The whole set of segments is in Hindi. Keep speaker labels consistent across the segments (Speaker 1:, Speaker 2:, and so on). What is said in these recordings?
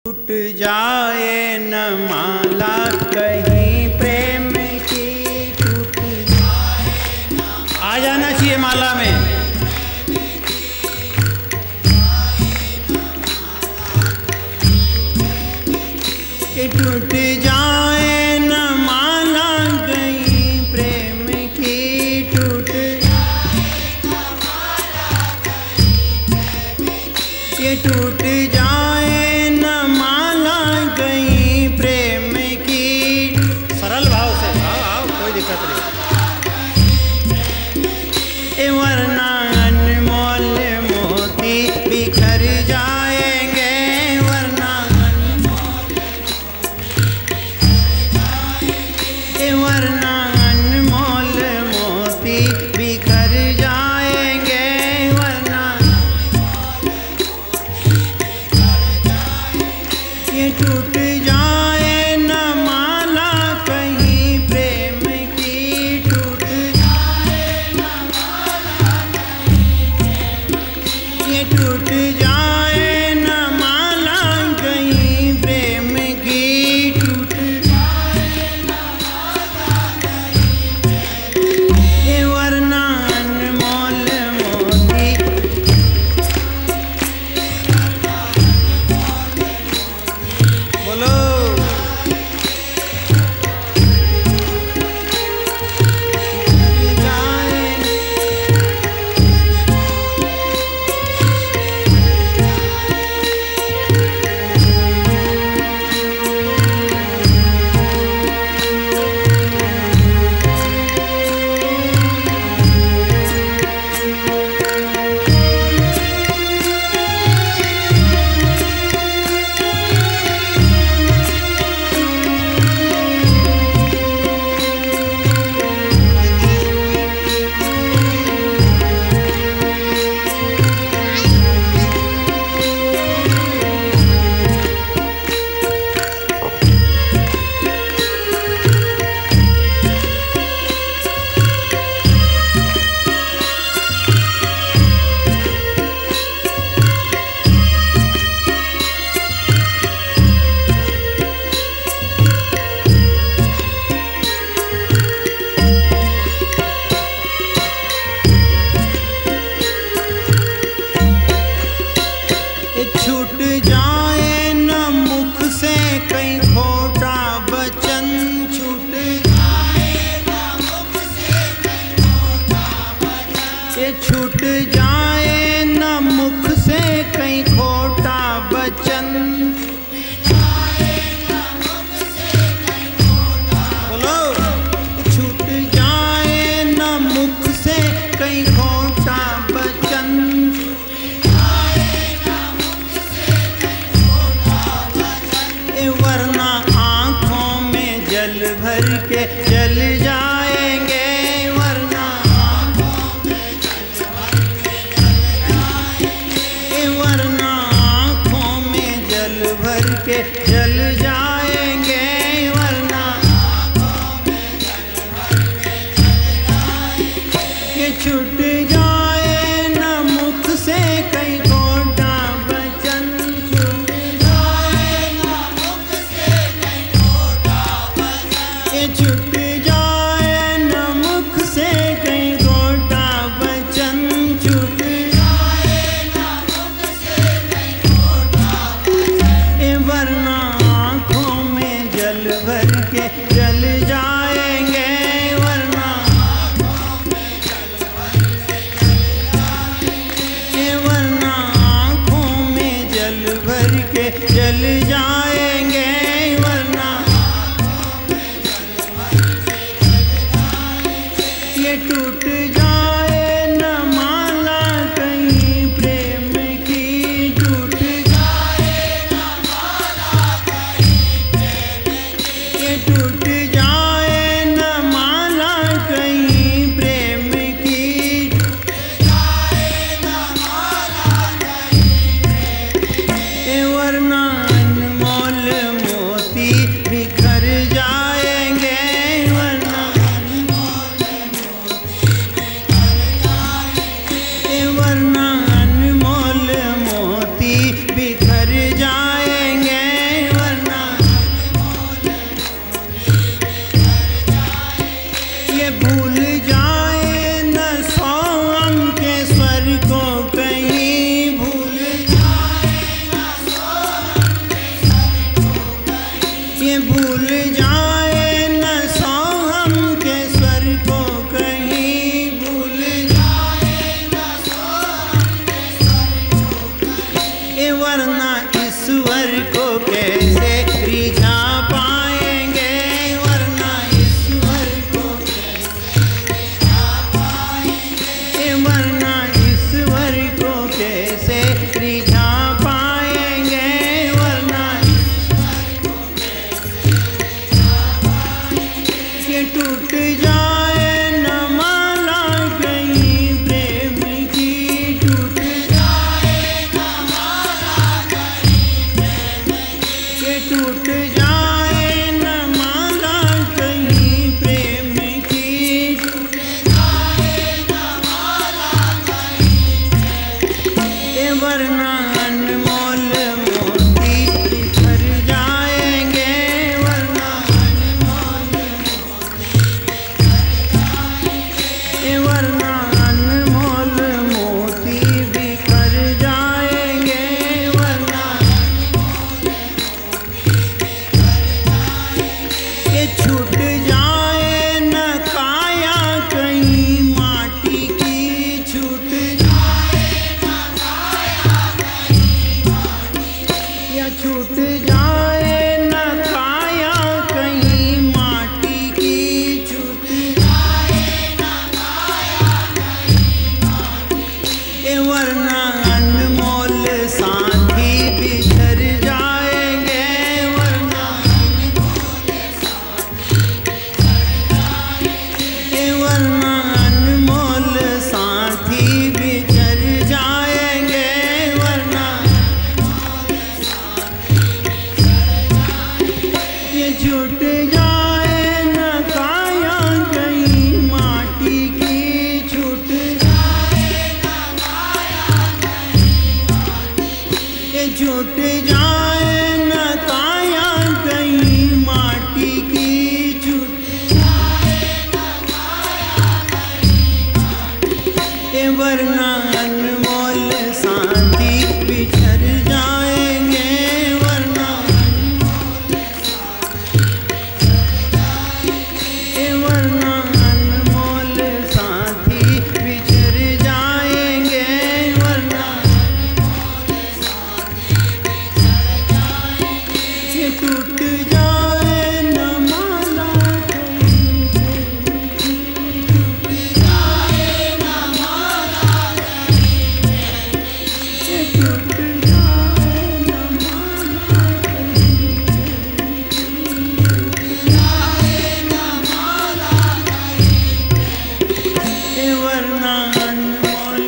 Speaker 1: टूट जाए न माला कहीं प्रेम की, टूट जाए न आ जाना चाहिए माला में। कि टूट जाए न माला कहीं प्रेम की, टूट जाए न माला कहीं प्रेम की, ये टूट जाए न माला कहीं प्रेम की। सरल भाव से आओ कोई दिक्कत नहीं। वरना अनमोल मोती बिखर जाएंगे, वरना वरना अनमोल मोती बिखर जाएंगे, वरना ये टूट जाए न माला कहीं प्रेम की, टूट जाए न माला कहीं प्रेम की, ये टूट जाए न माला कहीं प्रेम की, टूट जाए न माला कहीं प्रेम की, वरना अनमोल मोती बोलो। छूट जाए न मुख से कहीं खोटा वचन, छूट जाए न मुख से कहीं खोटा वचन, ये छूट जाए न मुख से कहीं खोटा वचन, बोलो। छूट जाए न मुख से कहीं खोटा वचन, वरना आँखों में जल भर के जल जाएंगे, वरना आँखों में जल भर के जल जाएंगे, वरना आँखों में जल भर के जल जाएंगे, वरना आँखों में जल भर के जल जाएंगे। ये छूट जाए न मुख से कहीं खोटा वचन, छूट जाए न मुख से कहीं खोटा वचन, ये छूट जाए न मुख से कहीं खोटा वचन, छूट जाए न मुख से कहीं खोटा वचन, ये वरना आँखों में जल भर के जल जाएंगे, वरना आँखों में जल भर के जल जाएंगे, ये वरना आँखों में जल भर के जल जाएंगे, वरना आँखों में जल भर के जल जाएंगे। ये टूट जाए न माला कहीं प्रेम की, टूट जाए न माला कहीं प्रेम की, ये टूट जाए न माला कहीं प्रेम की, टूट जाए न माला कहीं प्रेम की, वरना अनमोल मोती बिखर जाएंगे, वरना अनमोल मोती बिखर वरना अनमोल मोती बिखर जाएंगे, वरना ये छूट जाए न काया कहीं माटी की, छूट जाए न काया कहीं माटी की, या छूट जाए न काया कहीं माटी की, छूट जाए न काया कहीं माटी की, वरना अनमोल साथी बिछड़ जाएंगे, वरना वरना अनमोल साथी बिछड़ जाएंगे, वरना ये छूट जाए न काया कहीं माटी की, छूट जाए न काया कहीं माटी की, ये छूट जाए न काया कहीं माटी की, छूट वरना अनमोल साथी बिछड़ जाएंगे, वरना वरना अनमोल साथी बिछड़ जाएंगे, वरना ये टूट जाए न माला कहीं से, टूट जाए न माला ये टूट जाए न माला कहीं से, वरना अनमोल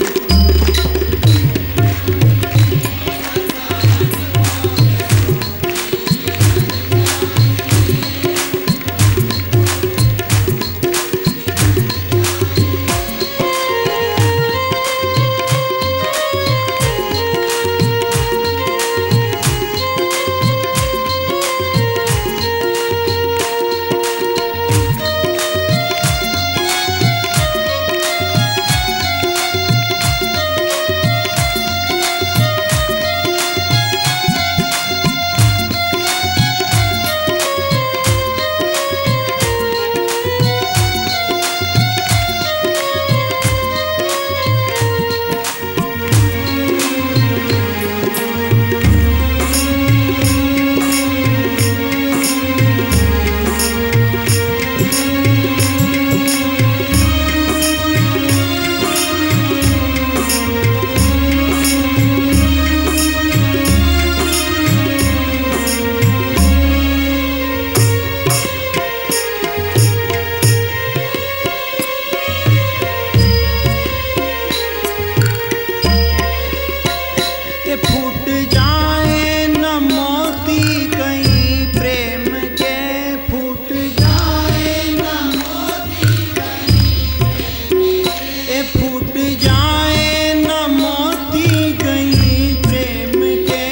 Speaker 1: ये फूट जाए न मोती कहीं प्रेम के, फूट जाए न मोती कहीं, ये फूट जाए न मोती कहीं प्रेम के,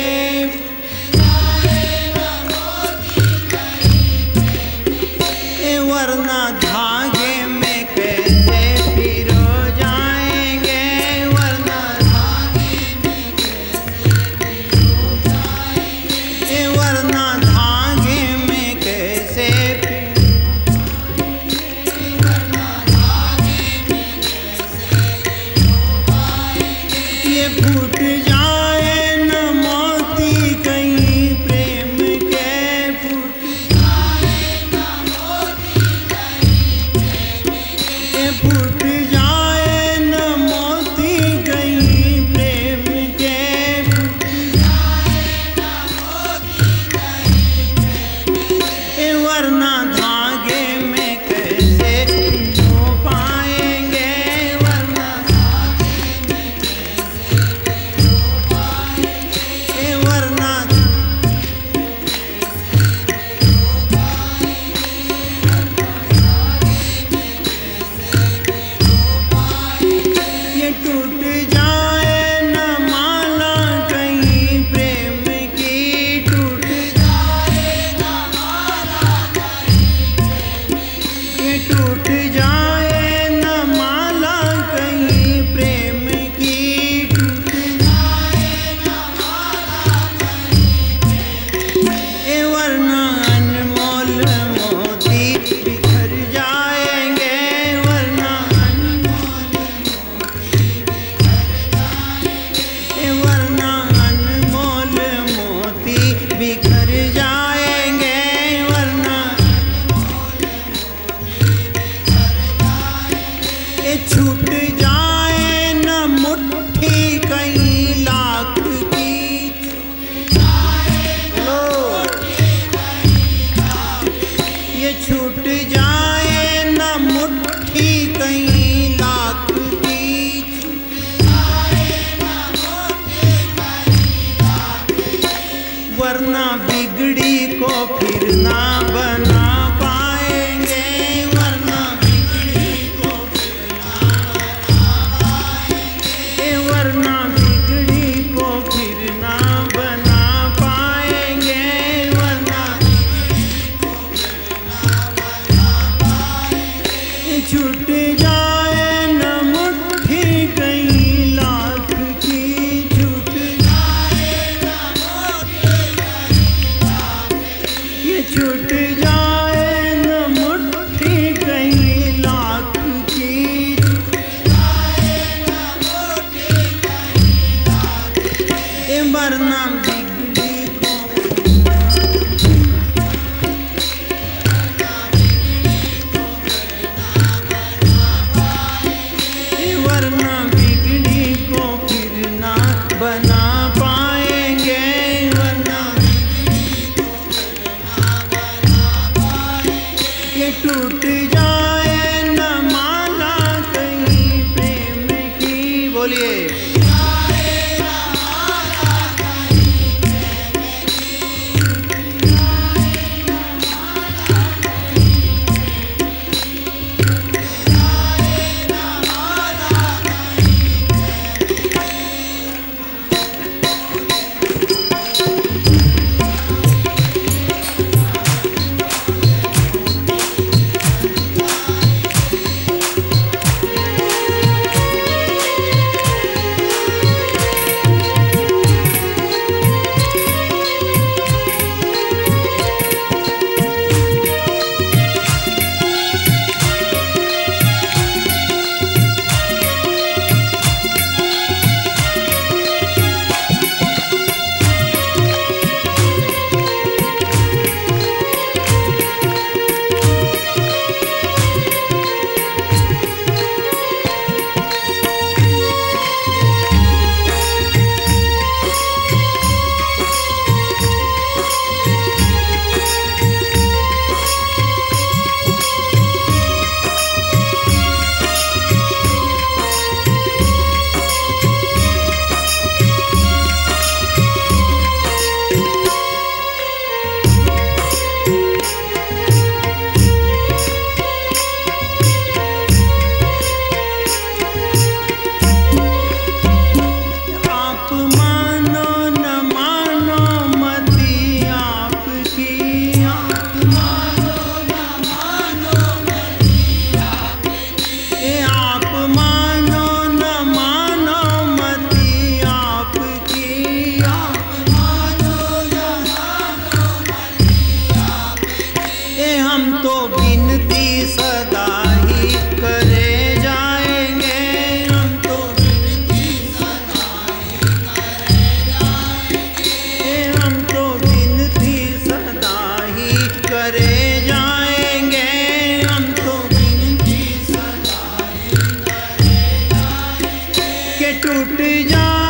Speaker 1: ये वरना धागे में कैसे पिरो जाएंगे, वरना वरना धागे में कैसे ये फूट जाए न मोती कहीं प्रेम के, फूट जाए न मोती कहीं, ये फूट जाए न मोती कहीं प्रेम के, वरना धागे में कैसे हो पाएंगे, वरना धागे में कैसे ना बना पाएंगे, वरना बिगड़ी को फिर ना बना पाएंगे, वरना बिगड़ी को फिर ना बना पाएंगे, वरना बिगड़ी को फिर ना बना पाएंगे। छूट जाए न मुट्ठी कहीं लाख की, छूट जाए न मुट्ठी कहीं लाख की, ये छूट जाए न मुट्ठी कहीं लाख की, छूट जाए न मुट्ठी कहीं लाख की, ये वरना बिगड़ी को वरना बिगड़ी को फिर ना बना पाएंगे, वरना बिगड़ी को फिर ना बना पाएंगे। ये टूट जाए न माला कहीं प्रेम की, बोलिए टूट जा